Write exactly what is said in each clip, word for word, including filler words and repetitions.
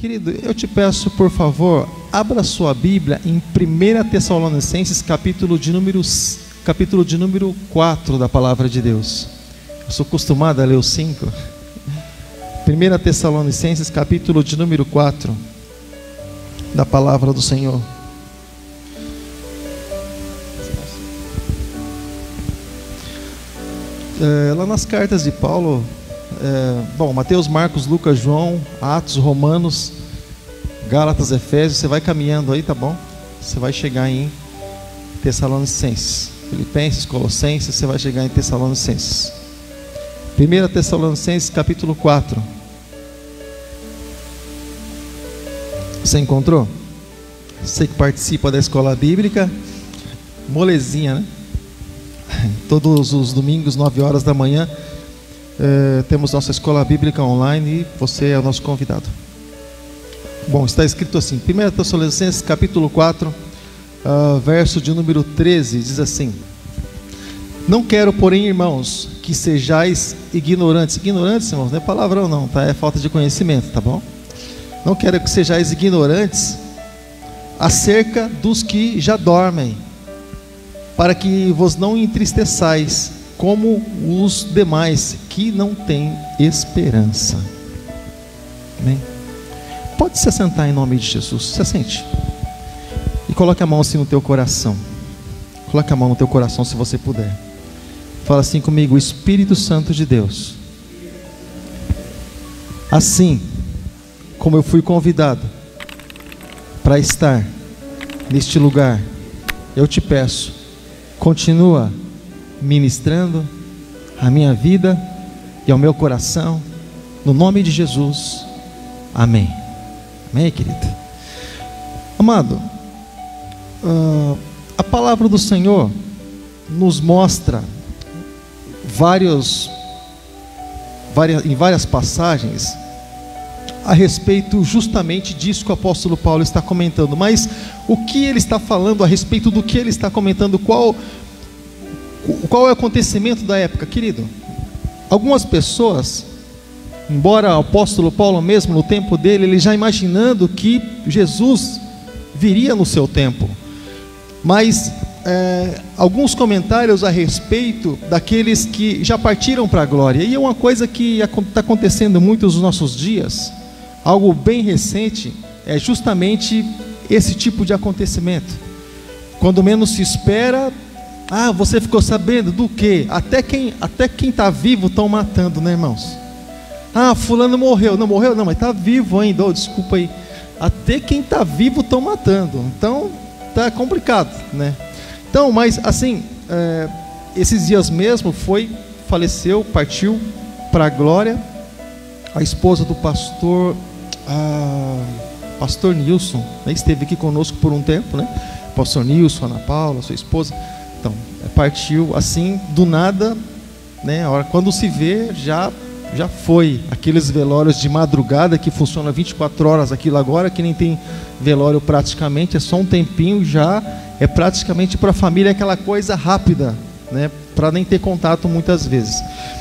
Querido, eu te peço, por favor, abra sua Bíblia em primeira Tessalonicenses, capítulo de número, capítulo de número quatro da Palavra de Deus. Eu sou acostumado a ler o cinco. primeira Tessalonicenses, capítulo de número quatro da Palavra do Senhor. É, lá nas cartas de Paulo, é, bom, Mateus, Marcos, Lucas, João, Atos, Romanos, Gálatas, Efésios, você vai caminhando aí, tá bom? Você vai chegar em Tessalonicenses, Filipenses, Colossenses, você vai chegar em Tessalonicenses. primeira Tessalonicenses, capítulo quatro. Você encontrou? Você que participa da escola bíblica, molezinha, né? Todos os domingos, nove horas da manhã, eh, temos nossa escola bíblica online e você é o nosso convidado. Bom, está escrito assim, primeira Tessalonicenses, capítulo quatro, uh, verso de número treze, diz assim: não quero, porém, irmãos, que sejais ignorantes. Ignorantes, irmãos, não é palavrão não, tá? É falta de conhecimento, tá bom? Não quero que sejais ignorantes acerca dos que já dormem, para que vos não entristeçais como os demais que não têm esperança. Amém? Pode se assentar em nome de Jesus. Se assente e coloque a mão assim no teu coração. Coloque a mão no teu coração se você puder. Fala assim comigo: Espírito Santo de Deus, assim como eu fui convidado para estar neste lugar, eu te peço, continua ministrando a minha vida e ao meu coração, no nome de Jesus, amém. Amém, querido? Amado, uh, a palavra do Senhor nos mostra vários, várias, em várias passagens a respeito justamente disso que o apóstolo Paulo está comentando. Mas o que ele está falando a respeito do que ele está comentando? Qual, qual é o acontecimento da época, querido? Algumas pessoas, embora o apóstolo Paulo mesmo no tempo dele, ele já imaginando que Jesus viria no seu tempo, mas é, alguns comentários a respeito daqueles que já partiram para a glória. E é uma coisa que está acontecendo muito nos nossos dias, algo bem recente, é justamente esse tipo de acontecimento. Quando menos se espera, ah, você ficou sabendo do quê? Até quem até quem está vivo estão matando, né, irmãos? Ah, fulano morreu. Não morreu? Não, mas está vivo ainda. Oh, desculpa aí. Até quem está vivo estão matando. Então, tá complicado, né? Então, mas assim, é, esses dias mesmo foi, faleceu, partiu para a glória, a esposa do pastor, ah, pastor Nilson, né? Esteve aqui conosco por um tempo, né? Pastor Nilson, Ana Paula, sua esposa. Então, partiu assim, do nada, né? A hora, quando se vê, já... já foi. Aqueles velórios de madrugada que funciona vinte e quatro horas, aquilo agora que nem tem velório praticamente, é só um tempinho, já é praticamente para a família aquela coisa rápida, né? Para nem ter contato muitas vezes.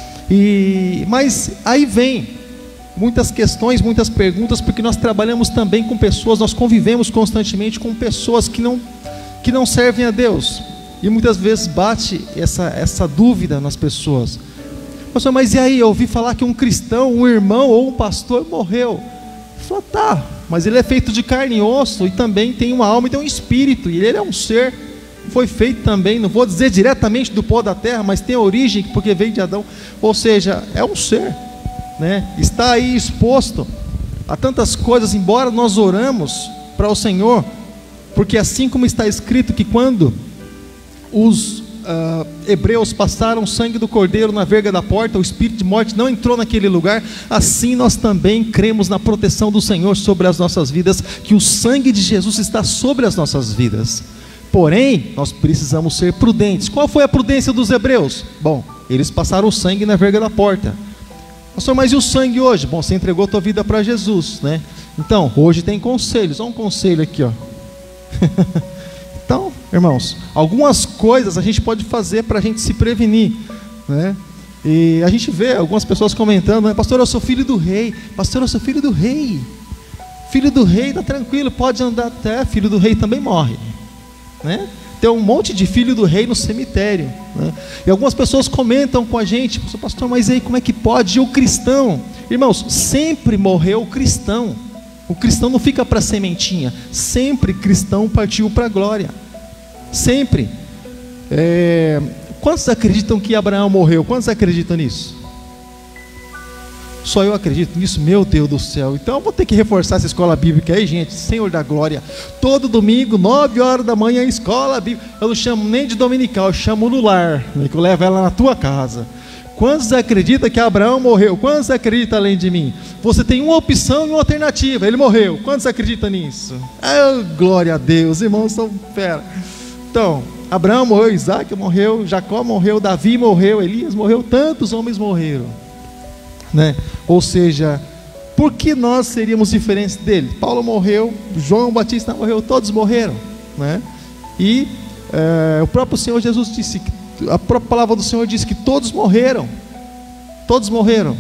E, mas aí vem muitas questões, muitas perguntas, porque nós trabalhamos também com pessoas, nós convivemos constantemente com pessoas que não, que não servem a Deus, e muitas vezes bate essa, essa dúvida nas pessoas. Pastor, mas e aí, eu ouvi falar que um cristão, um irmão ou um pastor morreu. Falou, tá, mas ele é feito de carne e osso, e também tem uma alma e tem um espírito, e ele é um ser, foi feito também, não vou dizer diretamente do pó da terra, mas tem origem, porque veio de Adão, ou seja, é um ser, né? Está aí exposto a tantas coisas, embora nós oramos para o Senhor, porque assim como está escrito que quando os Uh, hebreus passaram o sangue do cordeiro na verga da porta, o espírito de morte não entrou naquele lugar, assim nós também cremos na proteção do Senhor sobre as nossas vidas, que o sangue de Jesus está sobre as nossas vidas. Porém, nós precisamos ser prudentes. Qual foi a prudência dos hebreus? Bom, eles passaram o sangue na verga da porta. Pastor, mas e o sangue hoje? Bom, você entregou a tua vida para Jesus, né? Então, hoje tem conselhos. Olha um conselho aqui, ó. Então, irmãos, algumas coisas a gente pode fazer para a gente se prevenir, né? E a gente vê algumas pessoas comentando, né? Pastor, eu sou filho do rei. Pastor, eu sou filho do rei. Filho do rei está tranquilo, pode andar até, filho do rei também morre, né? Tem um monte de filho do rei no cemitério, né? E algumas pessoas comentam com a gente: pastor, mas aí como é que pode? E o cristão? Irmãos, sempre morreu o cristão. O cristão não fica para sementinha, sempre cristão partiu para a glória, sempre. É... Quantos acreditam que Abraão morreu? Quantos acreditam nisso? Só eu acredito nisso, meu Deus do céu. Então eu vou ter que reforçar essa escola bíblica aí, gente. Senhor da glória, todo domingo, nove horas da manhã, escola bíblica. Eu não chamo nem de dominical, eu chamo no lar, né, que eu levo ela na tua casa. Quantos acreditam que Abraão morreu? Quantos acreditam além de mim? Você tem uma opção e uma alternativa, ele morreu. Quantos acreditam nisso? Oh, glória a Deus, irmãos são fera. Então, Abraão morreu, Isaac morreu, Jacó morreu, Davi morreu, Elias morreu, tantos homens morreram, né? Ou seja, por que nós seríamos diferentes dele? Paulo morreu, João Batista morreu, todos morreram, né? E é, o próprio Senhor Jesus disse, a própria palavra do Senhor diz que todos morreram, todos morreram.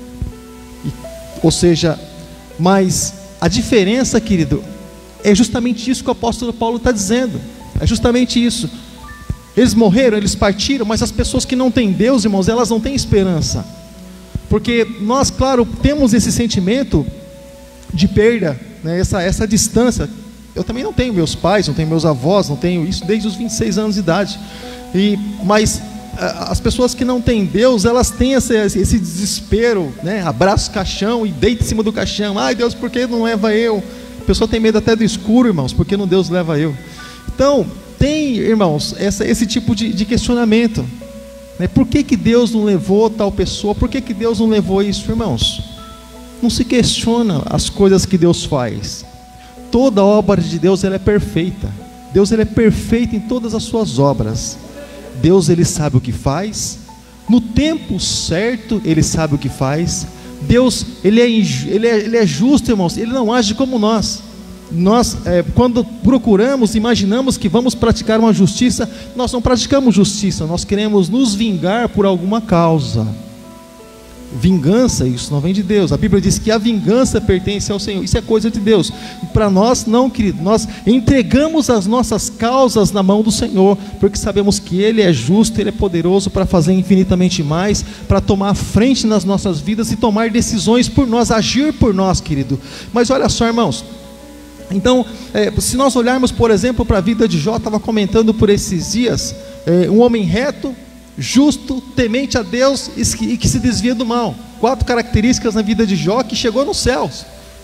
E, ou seja, mas a diferença, querido, é justamente isso que o apóstolo Paulo está dizendo. É justamente isso. Eles morreram, eles partiram, mas as pessoas que não têm Deus, irmãos, elas não têm esperança. Porque nós, claro, temos esse sentimento de perda, né? essa, essa distância. Eu também não tenho meus pais, não tenho meus avós, não tenho isso desde os vinte e seis anos de idade. E, mas as pessoas que não têm Deus, elas têm esse, esse desespero, né? Abraça o caixão e deita em cima do caixão. Ai Deus, por que não leva eu? A pessoa tem medo até do escuro, irmãos, por que não Deus leva eu? Então, tem, irmãos, essa, esse tipo de, de questionamento. Por que que Deus não levou tal pessoa? Por que que Deus não levou isso, irmãos? Não se questiona as coisas que Deus faz. Toda obra de Deus, ela é perfeita. Deus, ele é perfeito em todas as suas obras. Deus, ele sabe o que faz. No tempo certo, ele sabe o que faz. Deus, ele é, ele é, ele é justo, irmãos. Ele não age como nós. Nós, é, quando procuramos, imaginamos que vamos praticar uma justiça, nós não praticamos justiça, nós queremos nos vingar por alguma causa. Vingança, isso não vem de Deus. A Bíblia diz que a vingança pertence ao Senhor, isso é coisa de Deus. Para nós não, querido, nós entregamos as nossas causas na mão do Senhor, porque sabemos que Ele é justo, Ele é poderoso para fazer infinitamente mais, para tomar a frente nas nossas vidas e tomar decisões por nós, agir por nós, querido. Mas olha só, irmãos, então, é, se nós olharmos, por exemplo, para a vida de Jó, estava comentando por esses dias, é, um homem reto, justo, temente a Deus e que, e que se desvia do mal. Quatro características na vida de Jó que chegou nos céus.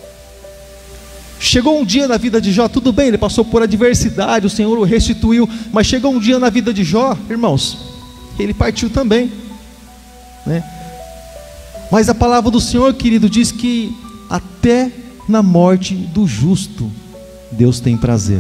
Chegou um dia na vida de Jó, tudo bem, ele passou por adversidade, o Senhor o restituiu, mas chegou um dia na vida de Jó, irmãos, ele partiu também, né? Mas a palavra do Senhor, querido, diz que até na morte do justo Deus tem prazer.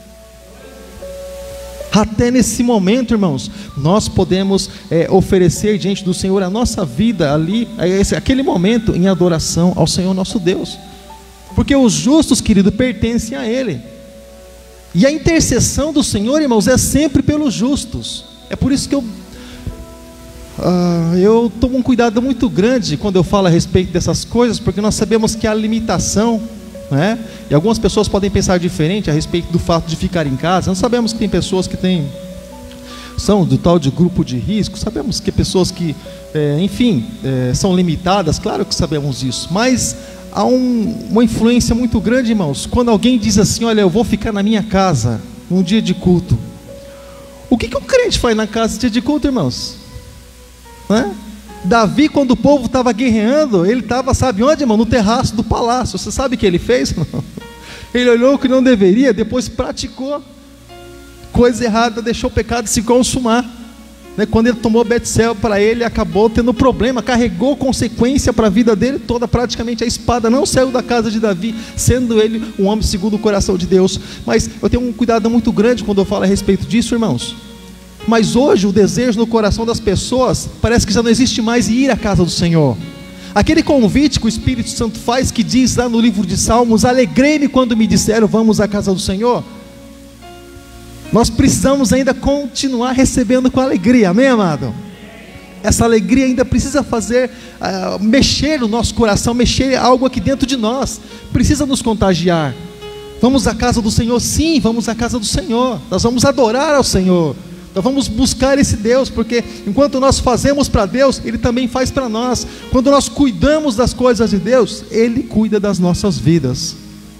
Até nesse momento, irmãos, nós podemos é, oferecer diante do Senhor a nossa vida ali, esse, aquele momento em adoração ao Senhor nosso Deus, porque os justos, querido, pertencem a Ele, e a intercessão do Senhor, irmãos, é sempre pelos justos. É por isso que eu Uh, eu tomo um cuidado muito grande quando eu falo a respeito dessas coisas, porque nós sabemos que há limitação, né? E algumas pessoas podem pensar diferente a respeito do fato de ficar em casa. Nós sabemos que tem pessoas que têm, são do tal de grupo de risco, sabemos que pessoas que, é, enfim, é, são limitadas, claro que sabemos isso, mas há um, uma influência muito grande, irmãos, quando alguém diz assim: olha, eu vou ficar na minha casa num dia de culto. O que, que um crente faz na casa no dia de culto, irmãos? Né? Davi, quando o povo estava guerreando, ele estava, sabe onde, irmão? No terraço do palácio. Você sabe o que ele fez? Ele olhou o que não deveria, depois praticou coisa errada, deixou o pecado se consumar, né? Quando ele tomou Betseba para ele, acabou tendo problema, carregou consequência para a vida dele toda. Praticamente a espada não saiu da casa de Davi, sendo ele um homem segundo o coração de Deus. Mas eu tenho um cuidado muito grande quando eu falo a respeito disso, irmãos. Mas hoje o desejo no coração das pessoas parece que já não existe mais ir à casa do Senhor. Aquele convite que o Espírito Santo faz, que diz lá no livro de Salmos: alegrei-me quando me disseram vamos à casa do Senhor. Nós precisamos ainda continuar recebendo com alegria, amém, amado? essa alegria ainda precisa fazer, uh, mexer no nosso coração, mexer algo aqui dentro de nós, precisa nos contagiar. Vamos à casa do Senhor? Sim, vamos à casa do Senhor, nós vamos adorar ao Senhor, nós vamos buscar esse Deus, porque enquanto nós fazemos para Deus, Ele também faz para nós. Quando nós cuidamos das coisas de Deus, Ele cuida das nossas vidas.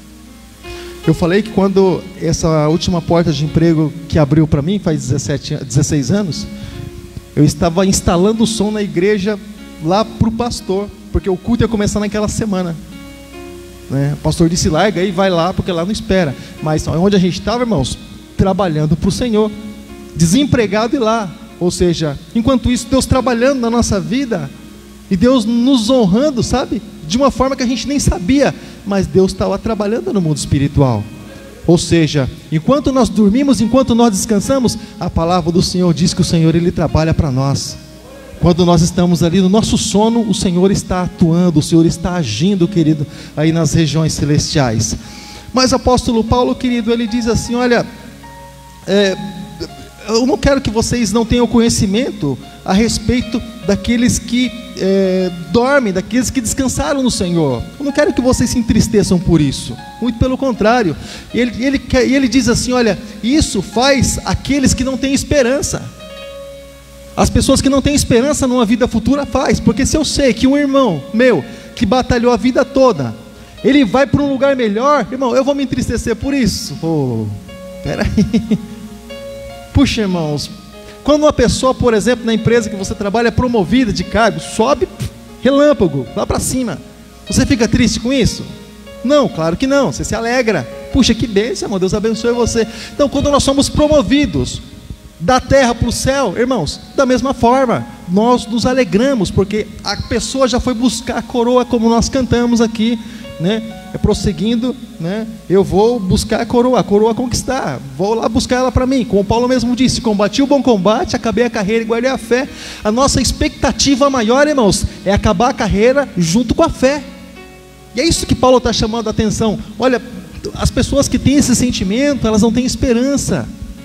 Eu falei que quando essa última porta de emprego que abriu para mim, faz dezessete, dezesseis anos, eu estava instalando o som na igreja lá para o pastor, porque o culto ia começar naquela semana, né? O pastor disse: larga aí, vai lá, porque lá não espera. Mas onde a gente estava, irmãos, trabalhando para o Senhor, desempregado e lá, ou seja, enquanto isso, Deus trabalhando na nossa vida, e Deus nos honrando, sabe, de uma forma que a gente nem sabia, mas Deus estava trabalhando no mundo espiritual. Ou seja, enquanto nós dormimos, enquanto nós descansamos, a palavra do Senhor diz que o Senhor, Ele trabalha para nós. Quando nós estamos ali no nosso sono, o Senhor está atuando, o Senhor está agindo, querido, aí nas regiões celestiais. Mas o apóstolo Paulo, querido, ele diz assim: olha, é, eu não quero que vocês não tenham conhecimento a respeito daqueles que é, dormem, daqueles que descansaram no Senhor. Eu não quero que vocês se entristeçam por isso, muito pelo contrário. E ele, ele, ele diz assim: olha, isso faz aqueles que não têm esperança. As pessoas que não têm esperança numa vida futura faz, porque se eu sei que um irmão meu, que batalhou a vida toda, ele vai para um lugar melhor, irmão, eu vou me entristecer por isso? Oh, peraí. Puxa, irmãos, quando uma pessoa, por exemplo, na empresa que você trabalha, é promovida de cargo, sobe, relâmpago, lá para cima, você fica triste com isso? Não, claro que não, você se alegra. Puxa, que bênção, irmão, Deus abençoe você. Então, quando nós somos promovidos da terra para o céu, irmãos, da mesma forma, nós nos alegramos, porque a pessoa já foi buscar a coroa, como nós cantamos aqui, né? É prosseguindo, né? Eu vou buscar a coroa, a coroa conquistar, vou lá buscar ela para mim. Como Paulo mesmo disse: combati o bom combate, acabei a carreira e guardei a fé. A nossa expectativa maior, irmãos, é acabar a carreira junto com a fé. E é isso que Paulo está chamando a atenção. Olha, as pessoas que têm esse sentimento, elas não têm esperança.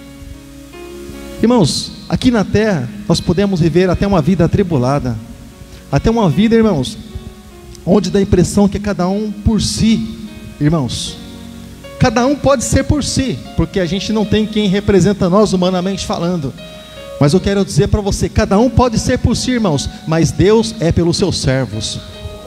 Irmãos, aqui na terra, nós podemos viver até uma vida atribulada, até uma vida, irmãos, onde dá a impressão que é cada um por si. Irmãos, cada um pode ser por si, porque a gente não tem quem representa nós humanamente falando. Mas eu quero dizer para você, cada um pode ser por si, irmãos, mas Deus é pelos seus servos.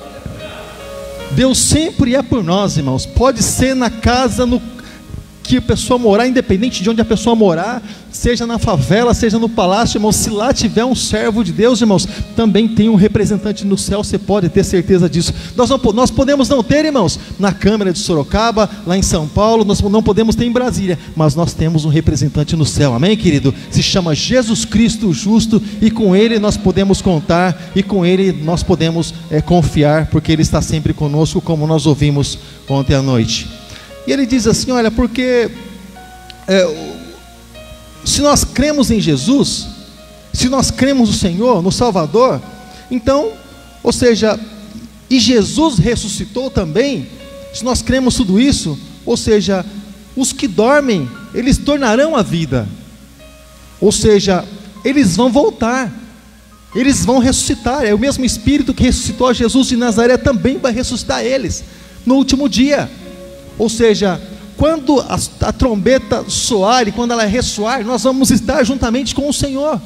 Deus sempre é por nós, irmãos. Pode ser na casa no que a pessoa morar, independente de onde a pessoa morar, seja na favela, seja no palácio, irmãos, se lá tiver um servo de Deus, irmãos, também tem um representante no céu, você pode ter certeza disso. Nós, não, nós podemos não ter, irmãos, na Câmara de Sorocaba, lá em São Paulo, nós não podemos ter em Brasília, mas nós temos um representante no céu, amém, querido? Se chama Jesus Cristo justo, e com Ele nós podemos contar, e com Ele nós podemos é, confiar, porque Ele está sempre conosco, como nós ouvimos ontem à noite. E ele diz assim: olha, porque é, se nós cremos em Jesus, se nós cremos no Senhor, no Salvador, então, ou seja, e Jesus ressuscitou também, se nós cremos tudo isso, ou seja, os que dormem, eles tornarão a vida, ou seja, eles vão voltar, eles vão ressuscitar. É o mesmo Espírito que ressuscitou a Jesus de Nazaré, também vai ressuscitar eles no último dia. Ou seja, quando a, a trombeta soar e quando ela ressoar, nós vamos estar juntamente com o Senhor.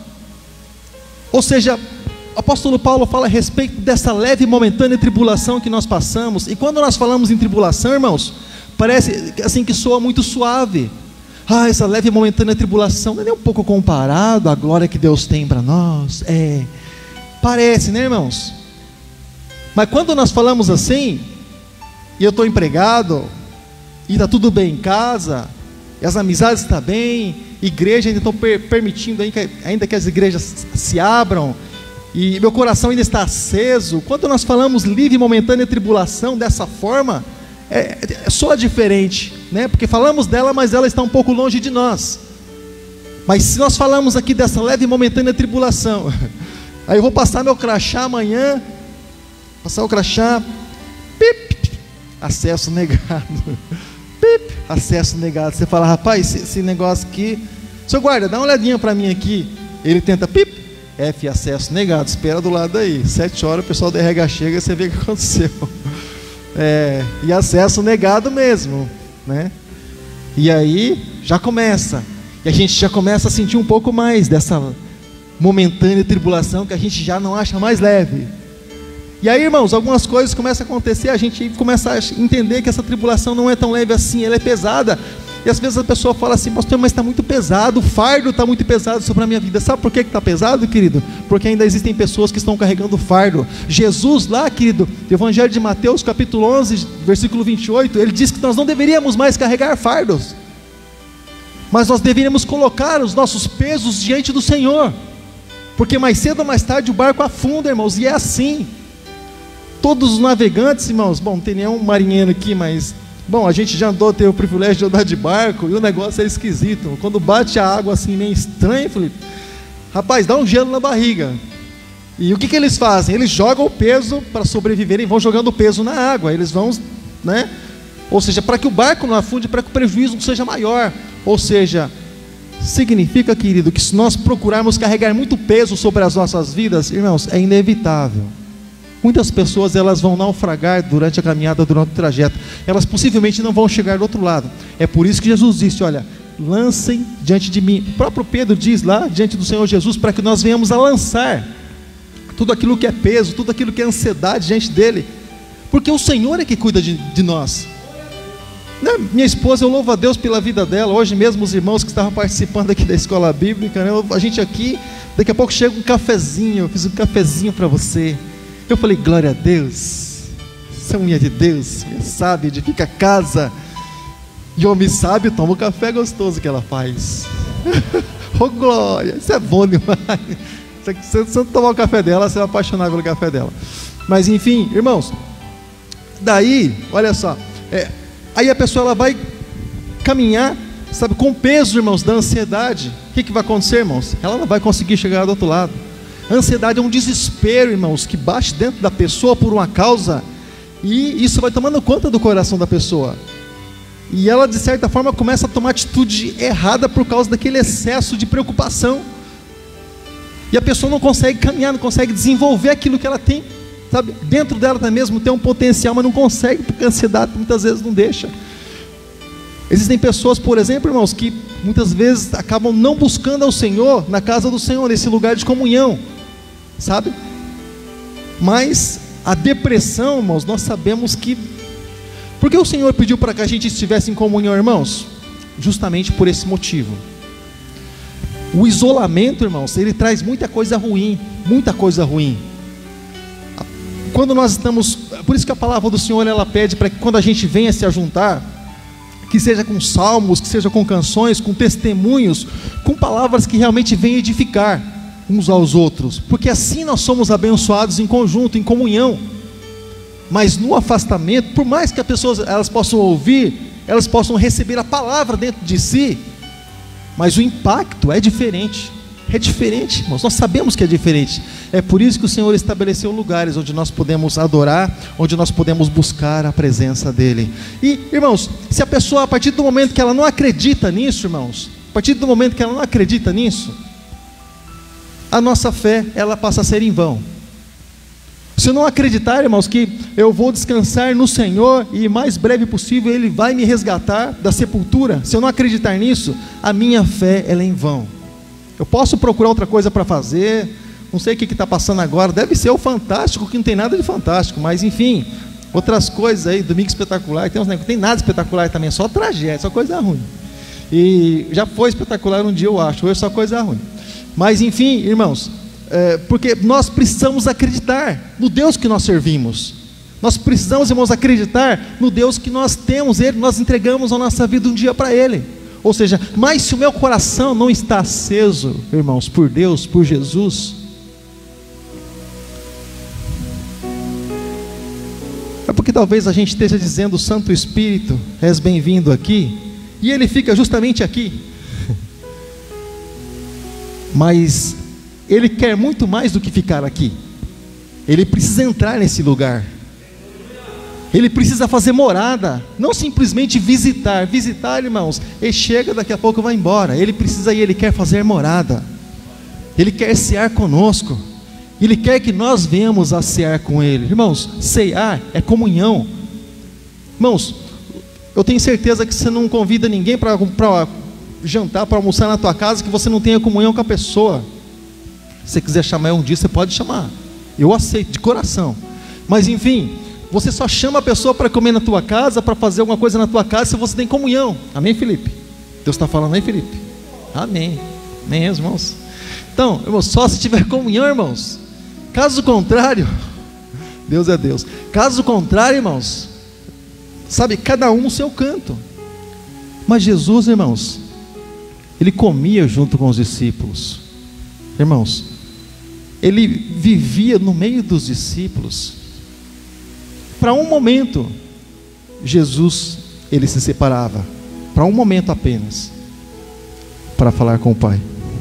Ou seja, o apóstolo Paulo fala a respeito dessa leve e momentânea tribulação que nós passamos. E quando nós falamos em tribulação, irmãos, parece assim que soa muito suave. Ah, essa leve e momentânea tribulação não é nem um pouco comparado à glória que Deus tem para nós. É, parece, né, irmãos? Mas quando nós falamos assim, e eu estou empregado, e está tudo bem em casa, e as amizades estão bem, igreja ainda estão per permitindo ainda que, ainda que as igrejas se abram, e meu coração ainda está aceso. Quando nós falamos livre e momentânea tribulação dessa forma, é, é, soa diferente, né? Porque falamos dela, mas ela está um pouco longe de nós. Mas se nós falamos aqui dessa leve e momentânea tribulação, aí eu vou passar meu crachá amanhã, passar o crachá, pip, acesso negado. Pip, acesso negado. Você fala: rapaz, esse, esse negócio aqui, seu guarda, dá uma olhadinha para mim aqui. Ele tenta, pip, F, acesso negado, espera do lado aí, sete horas o pessoal do R H chega e você vê o que aconteceu. É, e acesso negado mesmo, né? E aí já começa, e a gente já começa a sentir um pouco mais dessa momentânea tribulação que a gente já não acha mais leve. E aí, irmãos, algumas coisas começam a acontecer, a gente começa a entender que essa tribulação não é tão leve assim, ela é pesada. E às vezes a pessoa fala assim: pastor, mas está muito pesado, o fardo está muito pesado sobre a minha vida. Sabe por que está pesado, querido? Porque ainda existem pessoas que estão carregando fardo. Jesus lá, querido, no Evangelho de Mateus, capítulo onze, versículo vinte e oito, ele diz que nós não deveríamos mais carregar fardos, mas nós deveríamos colocar os nossos pesos diante do Senhor, porque mais cedo ou mais tarde o barco afunda, irmãos, e é assim. Todos os navegantes, irmãos, bom, não tem nenhum marinheiro aqui, mas... bom, a gente já andou, teve o privilégio de andar de barco, e o negócio é esquisito. Quando bate a água assim, meio estranho, Felipe, rapaz, dá um gelo na barriga. E o que, que eles fazem? Eles jogam o peso para sobreviverem, vão jogando o peso na água. Eles vão, né? Ou seja, para que o barco não afunde, para que o prejuízo não seja maior. Ou seja, significa, querido, que se nós procurarmos carregar muito peso sobre as nossas vidas, irmãos, é inevitável. Muitas pessoas, elas vão naufragar durante a caminhada, durante o trajeto. Elas possivelmente não vão chegar do outro lado. É por isso que Jesus disse: olha, lancem diante de mim. O próprio Pedro diz lá, diante do Senhor Jesus, para que nós venhamos a lançar tudo aquilo que é peso, tudo aquilo que é ansiedade diante dele. Porque o Senhor é que cuida de, de nós. Né? Minha esposa, eu louvo a Deus pela vida dela. Hoje mesmo os irmãos que estavam participando aqui da escola bíblica, né? A gente aqui, daqui a pouco chega um cafezinho. Eu fiz um cafezinho para você. Eu falei: glória a Deus, você é unha de Deus, sabe, edifica a casa. E homem sábio toma o café gostoso que ela faz. Oh glória, isso é bom demais. Se você não tomar o café dela, você vai apaixonar pelo café dela. Mas enfim, irmãos, daí, olha só, é, aí a pessoa ela vai caminhar, sabe, com peso, irmãos, da ansiedade. O que, que vai acontecer, irmãos? Ela não vai conseguir chegar do outro lado. A ansiedade é um desespero, irmãos, que bate dentro da pessoa por uma causa, e isso vai tomando conta do coração da pessoa, e ela de certa forma começa a tomar atitude errada por causa daquele excesso de preocupação, e a pessoa não consegue caminhar, não consegue desenvolver aquilo que ela tem, sabe, dentro dela até mesmo tem um potencial, mas não consegue, porque a ansiedade muitas vezes não deixa. Existem pessoas, por exemplo, irmãos, que muitas vezes acabam não buscando ao Senhor, na casa do Senhor, nesse lugar de comunhão, sabe? Mas a depressão, irmãos, nós sabemos que... Por que o Senhor pediu para que a gente estivesse em comunhão, irmãos? Justamente por esse motivo. O isolamento, irmãos, ele traz muita coisa ruim, muita coisa ruim. Quando nós estamos... Por isso que a palavra do Senhor, ela pede para que quando a gente venha se ajuntar, que seja com salmos, que seja com canções, com testemunhos, com palavras que realmente venham edificar uns aos outros, porque assim nós somos abençoados em conjunto, em comunhão. Mas no afastamento, por mais que as pessoas elas possam ouvir, elas possam receber a palavra dentro de si, mas o impacto é diferente. É diferente, irmãos, nós sabemos que é diferente. É por isso que o Senhor estabeleceu lugares onde nós podemos adorar, onde nós podemos buscar a presença dEle. E, irmãos, se a pessoa, a partir do momento que ela não acredita nisso, irmãos, a partir do momento que ela não acredita nisso, a nossa fé, ela passa a ser em vão. Se eu não acreditar, irmãos, que eu vou descansar no Senhor e o mais breve possível Ele vai me resgatar da sepultura, se eu não acreditar nisso, a minha fé, ela é em vão. Eu posso procurar outra coisa para fazer, não sei o que está passando agora, deve ser o Fantástico, que não tem nada de fantástico, mas enfim, outras coisas aí, Domingo Espetacular, tem uns negócios, tem nada espetacular também, é só tragédia, só coisa ruim. E já foi espetacular um dia, eu acho, hoje é só coisa ruim. Mas enfim, irmãos, é, porque nós precisamos acreditar no Deus que nós servimos. Nós precisamos, irmãos, acreditar no Deus que nós temos, Ele, nós entregamos a nossa vida um dia para Ele. Ou seja, mas se o meu coração não está aceso, irmãos, por Deus, por Jesus, é porque talvez a gente esteja dizendo: Santo Espírito, és bem-vindo aqui, e Ele fica justamente aqui. Mas Ele quer muito mais do que ficar aqui. Ele precisa entrar nesse lugar. Ele precisa fazer morada, não simplesmente visitar. Visitar, irmãos, ele chega, daqui a pouco vai embora. Ele precisa ir, Ele quer fazer morada. Ele quer cear conosco, Ele quer que nós venhamos a cear com Ele. Irmãos, cear é comunhão. Irmãos, eu tenho certeza que você não convida ninguém para jantar, para almoçar na tua casa, que você não tenha comunhão com a pessoa. Se você quiser chamar um dia, você pode chamar, eu aceito de coração. Mas enfim, você só chama a pessoa para comer na tua casa, para fazer alguma coisa na tua casa, se você tem comunhão. Amém, Felipe? Deus está falando aí, Felipe? Amém. Amém, irmãos? Então, irmãos, só se tiver comunhão, irmãos. Caso contrário, Deus é Deus. Caso contrário, irmãos, sabe, cada um o seu canto. Mas Jesus, irmãos, Ele comia junto com os discípulos. Irmãos, Ele vivia no meio dos discípulos. Para um momento, Jesus, Ele se separava, para um momento apenas, para falar com o Pai.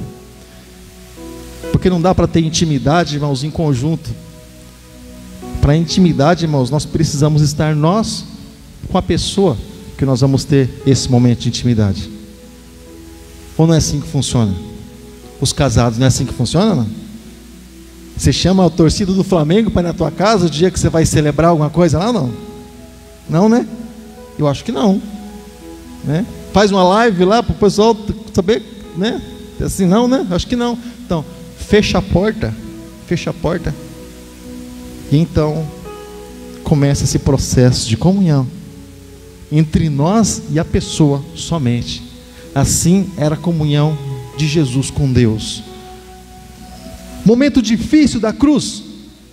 Porque não dá para ter intimidade, irmãos, em conjunto. Para intimidade, irmãos, nós precisamos estar nós com a pessoa que nós vamos ter esse momento de intimidade. Ou não é assim que funciona? Os casados, não é assim que funciona, não? Você chama a torcida do Flamengo para ir na tua casa o dia que você vai celebrar alguma coisa lá, não? Não, né? Eu acho que não, né? Faz uma live lá para o pessoal saber, né? Assim, não, né? Acho que não. Então, fecha a porta, fecha a porta, e então começa esse processo de comunhão entre nós e a pessoa somente. Assim era a comunhão de Jesus com Deus. Momento difícil da cruz,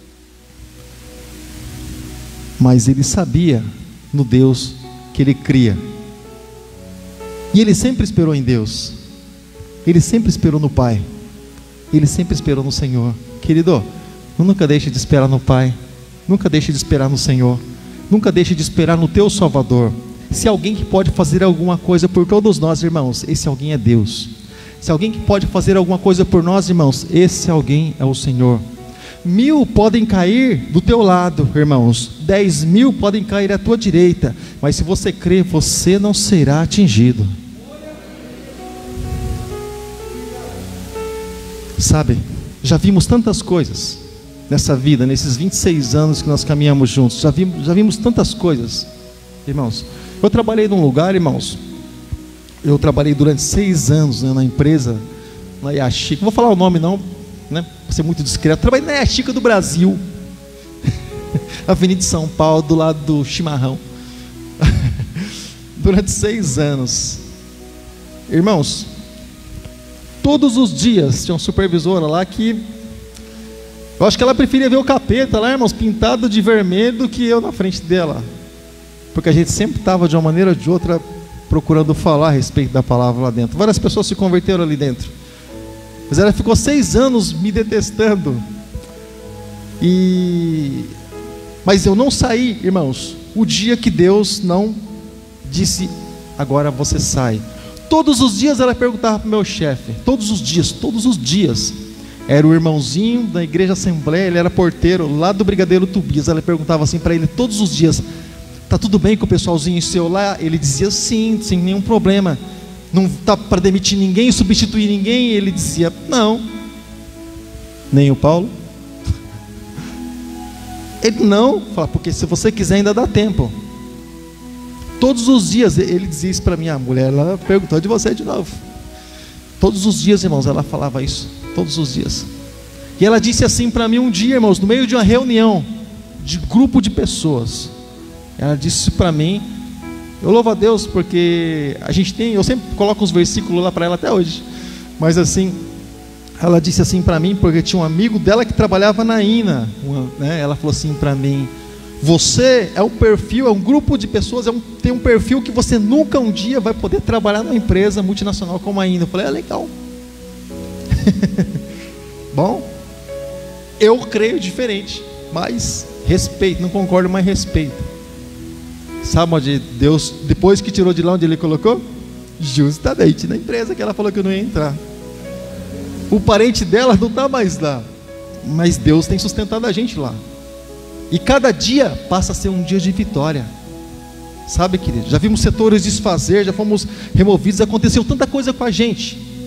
mas ele sabia no Deus que ele cria, e ele sempre esperou em Deus, ele sempre esperou no Pai, ele sempre esperou no Senhor. Querido, nunca deixe de esperar no Pai, nunca deixe de esperar no Senhor, nunca deixe de esperar no teu Salvador. Se alguém que pode fazer alguma coisa por todos nós, irmãos, esse alguém é Deus. Se alguém que pode fazer alguma coisa por nós, irmãos, esse alguém é o Senhor. Mil podem cair do teu lado, irmãos, dez mil podem cair à tua direita, mas se você crer, você não será atingido. Sabe, já vimos tantas coisas nessa vida, nesses vinte e seis anos que nós caminhamos juntos, já vimos, já vimos tantas coisas, irmãos. Eu trabalhei num lugar, irmãos, eu trabalhei durante seis anos, né, na empresa, na Yashica, não vou falar o nome não, né, para ser muito discreto. Trabalhei na Yashica do Brasil, Avenida de São Paulo, do lado do Chimarrão, durante seis anos, irmãos. Todos os dias tinha uma supervisora lá que eu acho que ela preferia ver o capeta lá, irmãos, pintado de vermelho, do que eu na frente dela, porque a gente sempre estava de uma maneira ou de outra procurando falar a respeito da palavra lá dentro. Várias pessoas se converteram ali dentro, mas ela ficou seis anos me detestando. E mas eu não saí, irmãos, o dia que Deus não disse: agora você sai. Todos os dias ela perguntava para o meu chefe, todos os dias, todos os dias. Era o irmãozinho da igreja Assembleia, ele era porteiro lá do Brigadeiro Tobias. Ela perguntava assim para ele todos os dias: tá tudo bem com o pessoalzinho seu lá? Ele dizia sim, sem nenhum problema. Não tá para demitir ninguém, substituir ninguém? Ele dizia não. Nem o Paulo? Ele não, fala, porque se você quiser ainda dá tempo. Todos os dias ele dizia isso para mim. A mulher, ela perguntou de você de novo. Todos os dias, irmãos, ela falava isso, todos os dias. E ela disse assim para mim um dia, irmãos, no meio de uma reunião de grupo de pessoas. Ela disse para mim, eu louvo a Deus porque a gente tem, eu sempre coloco uns versículos lá para ela até hoje, mas assim, ela disse assim para mim, porque tinha um amigo dela que trabalhava na I N A, uma, né? Ela falou assim para mim: você é um perfil, é um grupo de pessoas, é um, tem um perfil que você nunca um dia vai poder trabalhar numa empresa multinacional como a I N A. Eu falei: é legal. Bom, eu creio diferente, mas respeito, não concordo, mas respeito. Sabe onde Deus, depois que tirou de lá onde Ele colocou? Justamente na empresa que ela falou que eu não ia entrar. O parente dela não está mais lá, mas Deus tem sustentado a gente lá. E cada dia passa a ser um dia de vitória. Sabe, querido, já vimos setores desfazer, já fomos removidos, aconteceu tanta coisa com a gente.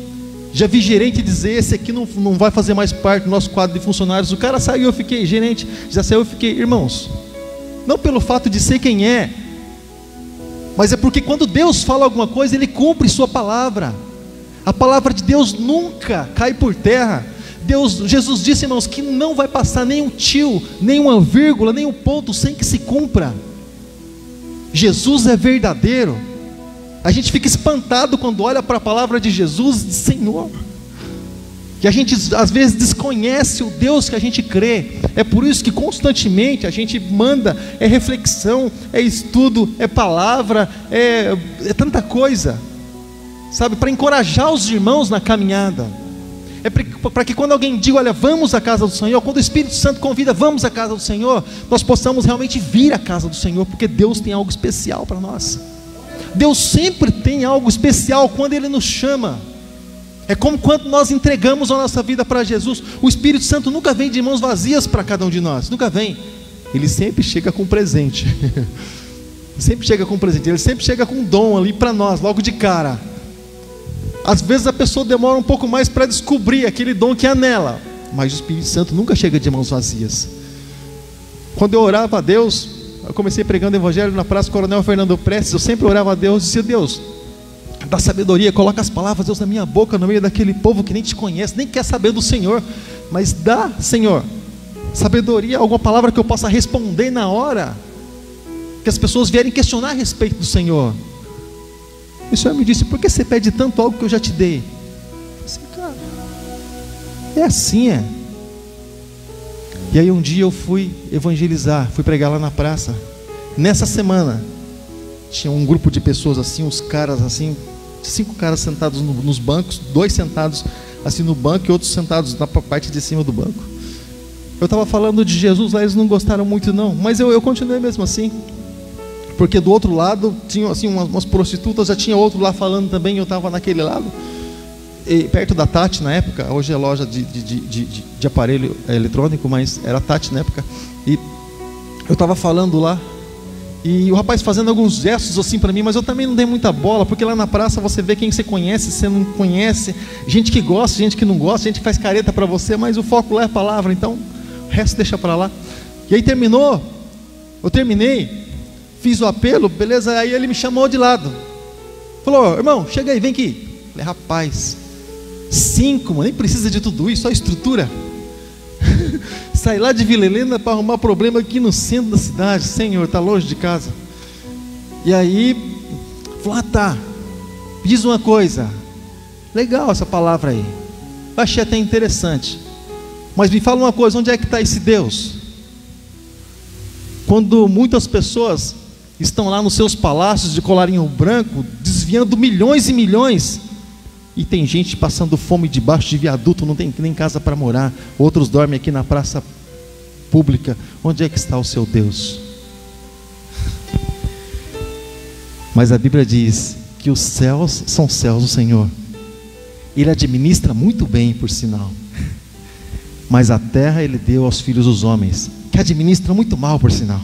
Já vi gerente dizer, esse aqui não, não vai fazer mais parte do nosso quadro de funcionários. O cara saiu, eu fiquei, gerente, já saiu, eu fiquei. Irmãos, não pelo fato de ser quem é, mas é porque quando Deus fala alguma coisa, Ele cumpre sua palavra. A palavra de Deus nunca cai por terra. Deus, Jesus disse, irmãos, que não vai passar nem um tio, nem uma vírgula, nem um ponto sem que se cumpra. Jesus é verdadeiro. A gente fica espantado quando olha para a palavra de Jesus e diz, Senhor. E a gente às vezes desconhece o Deus que a gente crê. É por isso que constantemente a gente manda, é reflexão, é estudo, é palavra, é, é tanta coisa, sabe, para encorajar os irmãos na caminhada. É para que quando alguém diga, olha, vamos à casa do Senhor, quando o Espírito Santo convida, vamos à casa do Senhor, nós possamos realmente vir à casa do Senhor, porque Deus tem algo especial para nós. Deus sempre tem algo especial quando Ele nos chama. É como quando nós entregamos a nossa vida para Jesus. O Espírito Santo nunca vem de mãos vazias para cada um de nós, nunca vem. Ele sempre chega com presente. Sempre chega com presente. Ele sempre chega com um dom ali para nós, logo de cara. Às vezes a pessoa demora um pouco mais para descobrir aquele dom que há nela, mas o Espírito Santo nunca chega de mãos vazias. Quando eu orava a Deus, eu comecei pregando o Evangelho na Praça Coronel Fernando Prestes. Eu sempre orava a Deus e dizia, Deus, dá sabedoria, coloca as palavras, Deus, na minha boca, no meio daquele povo que nem te conhece, nem quer saber do Senhor, mas dá, Senhor, sabedoria, alguma palavra que eu possa responder na hora que as pessoas vierem questionar a respeito do Senhor. E o Senhor me disse, por que você pede tanto algo que eu já te dei? Eu disse, cara, é assim, é. E aí um dia eu fui evangelizar, fui pregar lá na praça. Nessa semana tinha um grupo de pessoas assim, uns caras assim, cinco caras sentados no, nos bancos, dois sentados assim no banco e outros sentados na parte de cima do banco. Eu estava falando de Jesus lá, eles não gostaram muito não, mas eu, eu continuei mesmo assim, porque do outro lado tinha assim umas, umas prostitutas, já tinha outro lá falando também, eu estava naquele lado. E perto da Tati na época, hoje é loja de, de, de, de, de aparelho eletrônico, mas era Tati na época, e eu estava falando lá, e o rapaz fazendo alguns gestos assim para mim, mas eu também não dei muita bola, porque lá na praça você vê quem você conhece, você não conhece, gente que gosta, gente que não gosta, gente que faz careta para você, mas o foco lá é a palavra, então o resto deixa para lá. E aí terminou, eu terminei, fiz o apelo, beleza, aí ele me chamou de lado, falou, irmão, chega aí, vem aqui. Eu falei, rapaz, cinco, mano, nem precisa de tudo isso, só estrutura. Sai lá de Vila Helena para arrumar problema aqui no centro da cidade, Senhor, está longe de casa. E aí, falou, ah tá, diz uma coisa, legal essa palavra aí, eu achei até interessante, mas me fala uma coisa, onde é que está esse Deus? Quando muitas pessoas estão lá nos seus palácios de colarinho branco, desviando milhões e milhões, e tem gente passando fome debaixo de viaduto, não tem nem casa para morar, outros dormem aqui na praça pública, onde é que está o seu Deus? Mas a Bíblia diz que os céus são céus do Senhor, Ele administra muito bem, por sinal, mas a terra Ele deu aos filhos dos homens, que administram muito mal, por sinal.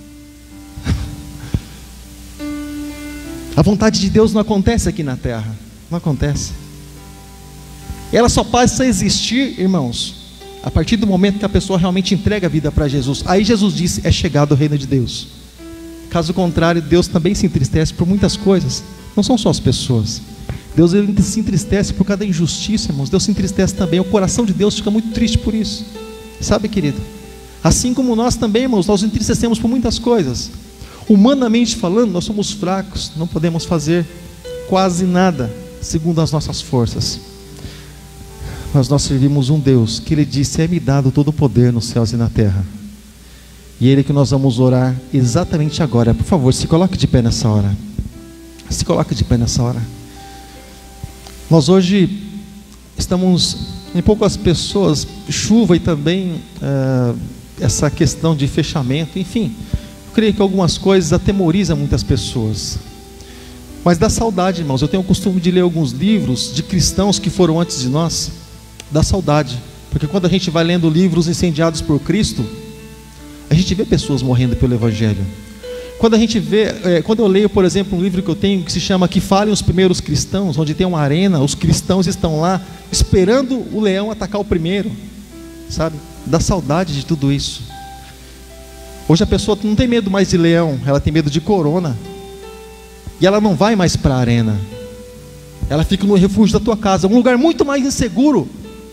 A vontade de Deus não acontece aqui na terra, não acontece. Ela só passa a existir, irmãos, a partir do momento que a pessoa realmente entrega a vida para Jesus. Aí Jesus disse, é chegado o reino de Deus. Caso contrário, Deus também se entristece por muitas coisas, não são só as pessoas. Deus, ele se entristece por cada injustiça, irmãos. Deus se entristece também, o coração de Deus fica muito triste por isso, sabe, querido? Assim como nós também, irmãos, nós entristecemos por muitas coisas. Humanamente falando, nós somos fracos, não podemos fazer quase nada segundo as nossas forças, mas nós servimos um Deus que Ele disse, é-me dado todo o poder nos céus e na terra, e é Ele que nós vamos orar exatamente agora. Por favor, se coloque de pé nessa hora, se coloque de pé nessa hora. Nós hoje estamos em poucas pessoas, chuva e também uh, essa questão de fechamento, enfim, eu creio que algumas coisas atemorizam muitas pessoas, mas dá saudade, irmãos. Eu tenho o costume de ler alguns livros de cristãos que foram antes de nós, dá saudade, porque quando a gente vai lendo livros incendiados por Cristo, a gente vê pessoas morrendo pelo Evangelho. Quando a gente vê, é, quando eu leio, por exemplo, um livro que eu tenho que se chama Que Falem os Primeiros Cristãos, onde tem uma arena, os cristãos estão lá esperando o leão atacar o primeiro, sabe? Dá saudade de tudo isso. Hoje a pessoa não tem medo mais de leão, ela tem medo de corona. E ela não vai mais para a arena. Ela fica no refúgio da tua casa, um lugar muito mais inseguro.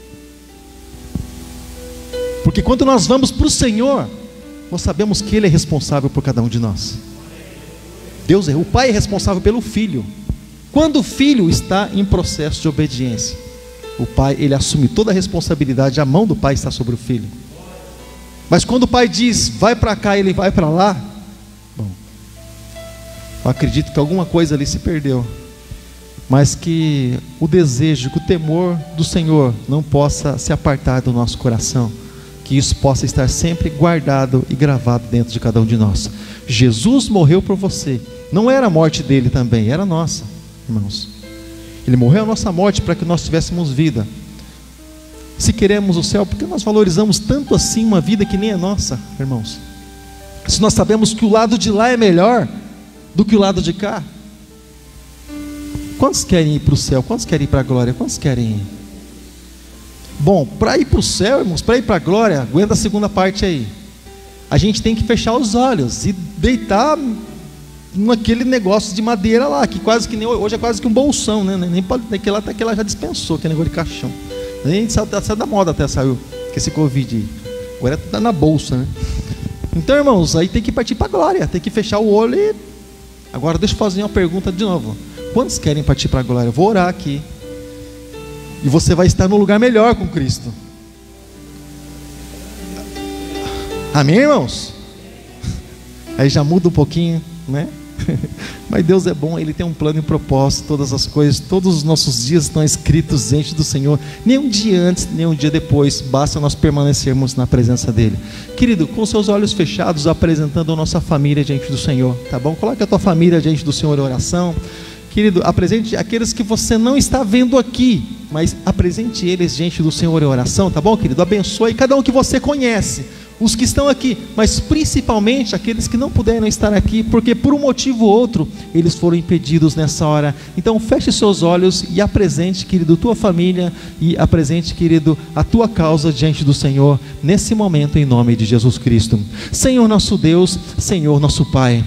Porque quando nós vamos para o Senhor, nós sabemos que Ele é responsável por cada um de nós. Deus é, o Pai é responsável pelo Filho. Quando o Filho está em processo de obediência, o Pai, Ele assume toda a responsabilidade, a mão do Pai está sobre o Filho. Mas quando o Pai diz, vai para cá, Ele vai para lá, bom, eu acredito que alguma coisa ali se perdeu. Mas que o desejo, que o temor do Senhor não possa se apartar do nosso coração, que isso possa estar sempre guardado e gravado dentro de cada um de nós. Jesus morreu por você, não era a morte dele também, era a nossa, irmãos. Ele morreu a nossa morte para que nós tivéssemos vida. Se queremos o céu, por que nós valorizamos tanto assim uma vida que nem é nossa, irmãos? Se nós sabemos que o lado de lá é melhor do que o lado de cá. Quantos querem ir para o céu? Quantos querem ir para a glória? Quantos querem ir? Bom, para ir para o céu, irmãos, para ir para a glória, aguenta a segunda parte aí. A gente tem que fechar os olhos e deitar naquele negócio de madeira lá, que quase que nem hoje é quase que um bolsão, né? Nem pode, daquele lá até que ela já dispensou, aquele negócio de caixão. A gente saiu, saiu da moda até saiu, que esse Covid. Agora está na bolsa, né? Então, irmãos, aí tem que partir para a glória, tem que fechar o olho e... Agora deixa eu fazer uma pergunta de novo. Quantos querem partir para a glória? Eu vou orar aqui. E você vai estar num lugar melhor com Cristo. Amém, irmãos? Aí já muda um pouquinho, né? Mas Deus é bom, Ele tem um plano e propósito. Todas as coisas, todos os nossos dias estão escritos diante do Senhor. Nem um dia antes, nem um dia depois. Basta nós permanecermos na presença dEle. Querido, com seus olhos fechados, apresentando a nossa família diante do Senhor, tá bom? Coloque a tua família diante do Senhor em oração. Querido, apresente aqueles que você não está vendo aqui, mas apresente eles diante do Senhor em oração, tá bom, querido? Abençoe cada um que você conhece, os que estão aqui, mas principalmente aqueles que não puderam estar aqui, porque por um motivo ou outro, eles foram impedidos nessa hora. Então feche seus olhos e apresente, querido, tua família, e apresente, querido, a tua causa diante do Senhor, nesse momento, em nome de Jesus Cristo. Senhor nosso Deus, Senhor nosso Pai,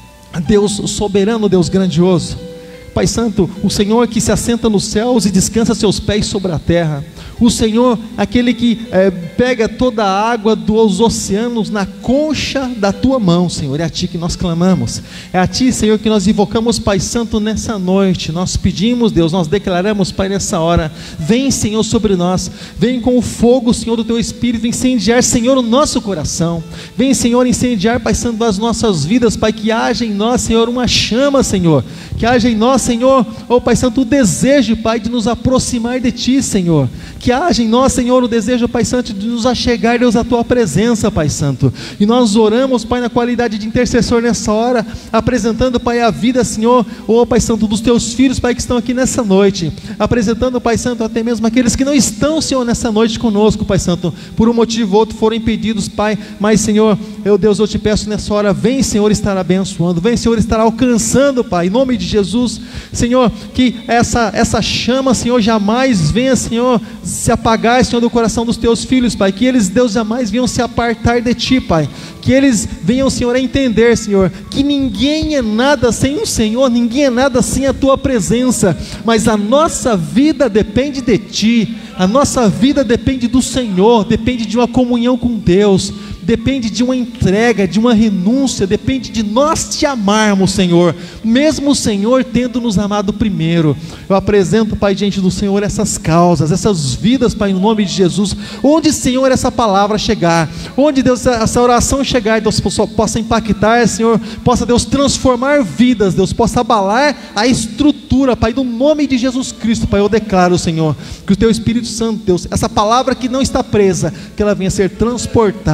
Deus soberano, Deus grandioso, Pai Santo, o Senhor que se assenta nos céus e descansa seus pés sobre a terra, o Senhor, aquele que é, pega toda a água dos oceanos na concha da tua mão, Senhor, é a Ti que nós clamamos, é a Ti, Senhor, que nós invocamos, Pai Santo, nessa noite. Nós pedimos, Deus, nós declaramos, Pai, nessa hora, vem, Senhor, sobre nós, vem com o fogo, Senhor, do Teu Espírito, incendiar, Senhor, o nosso coração, vem, Senhor, incendiar, Pai Santo, as nossas vidas, Pai, que haja em nós, Senhor, uma chama, Senhor, que haja em nós, Senhor, oh Pai Santo, o desejo, Pai, de nos aproximar de Ti, Senhor, que haja em nós, Senhor, o desejo, Pai Santo, de nos achegar, Deus, à Tua presença, Pai Santo, e nós oramos, Pai, na qualidade de intercessor nessa hora, apresentando, Pai, a vida, Senhor, oh Pai Santo, dos Teus filhos, Pai, que estão aqui nessa noite, apresentando, Pai Santo, até mesmo aqueles que não estão, Senhor, nessa noite conosco, Pai Santo, por um motivo ou outro foram impedidos, Pai, mas, Senhor, eu, Deus, eu te peço nessa hora, vem, Senhor, estar abençoando, vem, Senhor, estar alcançando, Pai, em nome de Jesus, Senhor, que essa, essa chama, Senhor, jamais venha, Senhor, se apagar, Senhor, do coração dos Teus filhos, Pai, que eles, Deus, jamais venham se apartar de Ti, Pai, que eles venham, Senhor, a entender, Senhor, que ninguém é nada sem o Senhor, ninguém é nada sem a Tua presença, mas a nossa vida depende de Ti, a nossa vida depende do Senhor, depende de uma comunhão com Deus, depende de uma entrega, de uma renúncia, depende de nós Te amarmos, Senhor, mesmo o Senhor tendo nos amado primeiro. Eu apresento, Pai, diante do Senhor essas causas, essas vidas, Pai, no nome de Jesus, onde, Senhor, essa palavra chegar, onde, Deus, essa oração chegar, Deus, possa impactar, Senhor, possa, Deus, transformar vidas, Deus, possa abalar a estrutura, Pai, no nome de Jesus Cristo, Pai, eu declaro, Senhor, que o Teu Espírito Santo, Deus, essa palavra que não está presa, que ela venha ser transportada, Pai,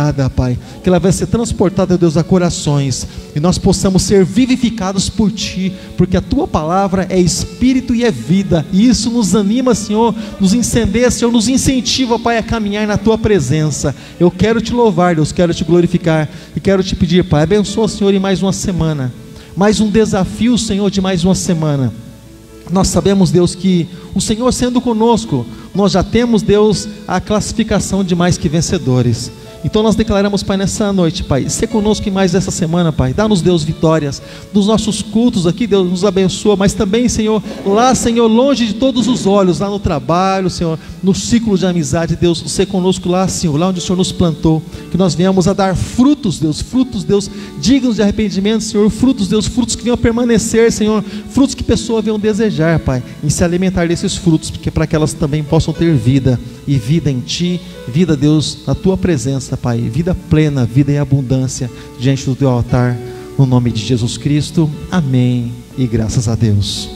Pai, que ela vai ser transportada, Deus, a corações, e nós possamos ser vivificados por Ti, porque a Tua palavra é espírito e é vida, e isso nos anima, Senhor, nos incendeia, Senhor, nos incentiva, Pai, a caminhar na Tua presença. Eu quero Te louvar, Deus, quero Te glorificar, e quero Te pedir, Pai, abençoa, Senhor, em mais uma semana, mais um desafio, Senhor, de mais uma semana. Nós sabemos, Deus, que o Senhor sendo conosco, nós já temos, Deus, a classificação de mais que vencedores. Então nós declaramos, Pai, nessa noite, Pai, ser conosco em mais essa semana, Pai, dá-nos, Deus, vitórias, dos nossos cultos aqui, Deus, nos abençoa, mas também, Senhor, lá, Senhor, longe de todos os olhos, lá no trabalho, Senhor, no ciclo de amizade, Deus, ser conosco lá, Senhor, lá onde o Senhor nos plantou, que nós venhamos a dar frutos, Deus, frutos, Deus, dignos de arrependimento, Senhor, frutos, Deus, frutos que venham a permanecer, Senhor, frutos que pessoas venham desejar, Pai, em se alimentar desses frutos, porque para que elas também possam ter vida, e vida em Ti, vida, Deus, na Tua presença, Pai, vida plena, vida em abundância, diante do Teu altar, no nome de Jesus Cristo, amém, e graças a Deus.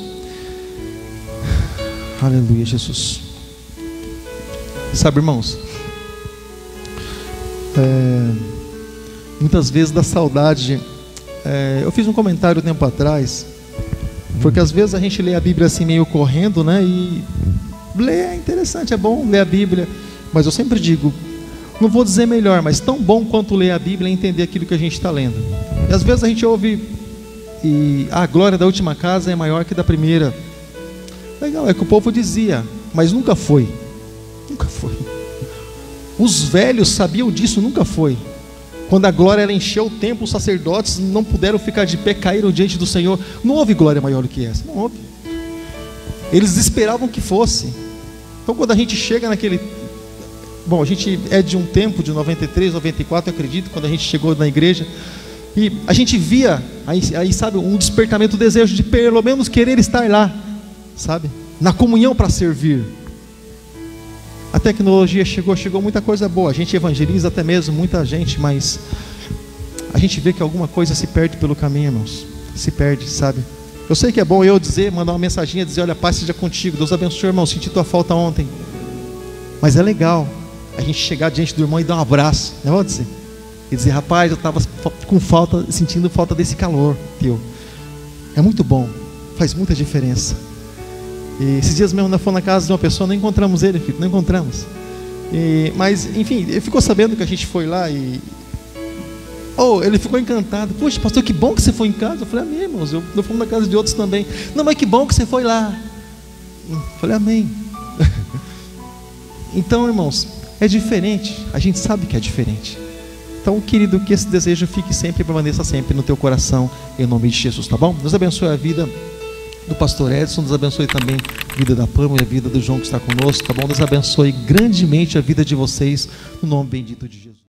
Aleluia, Jesus. Sabe, irmãos, é, muitas vezes da saudade, é, eu fiz um comentário um tempo atrás, porque às vezes a gente lê a Bíblia assim meio correndo, né, e ler é interessante, é bom ler a Bíblia, mas eu sempre digo, não vou dizer melhor, mas tão bom quanto ler a Bíblia é entender aquilo que a gente está lendo. E às vezes a gente ouve, e a glória da última casa é maior que da primeira. Legal, é que o povo dizia, mas nunca foi. Nunca foi. Os velhos sabiam disso, nunca foi. Quando a glória ela encheu o templo, os sacerdotes não puderam ficar de pé, caíram diante do Senhor. Não houve glória maior do que essa, não houve. Eles esperavam que fosse. Então quando a gente chega naquele... Bom, a gente é de um tempo, de noventa e três, noventa e quatro, eu acredito, quando a gente chegou na igreja, e a gente via, aí, aí sabe, um despertamento, um desejo de pelo menos querer estar lá, sabe, na comunhão para servir. A tecnologia chegou, chegou muita coisa boa, a gente evangeliza até mesmo muita gente, mas a gente vê que alguma coisa se perde pelo caminho, irmãos, se perde, sabe. Eu sei que é bom eu dizer, mandar uma mensaginha, dizer, olha, paz seja contigo, Deus abençoe, irmão, senti tua falta ontem, mas é legal a gente chegar diante do irmão e dar um abraço, não pode ser? E dizer, rapaz, eu estava com falta, sentindo falta desse calor teu. É muito bom, faz muita diferença. E esses dias mesmo nós fomos na casa de uma pessoa, não encontramos ele, filho, não encontramos. E, mas, enfim, ele ficou sabendo que a gente foi lá e... Oh, ele ficou encantado. Poxa, pastor, que bom que você foi em casa. Eu falei, amém, irmãos, eu, eu fui na casa de outros também. Não, mas que bom que você foi lá. Eu falei, amém. Então, irmãos, é diferente, a gente sabe que é diferente. Então, querido, que esse desejo fique sempre e permaneça sempre no teu coração, em nome de Jesus, tá bom? Deus abençoe a vida do pastor Edson, Deus abençoe também a vida da Pâmela e a vida do João que está conosco, tá bom? Deus abençoe grandemente a vida de vocês, no nome bendito de Jesus.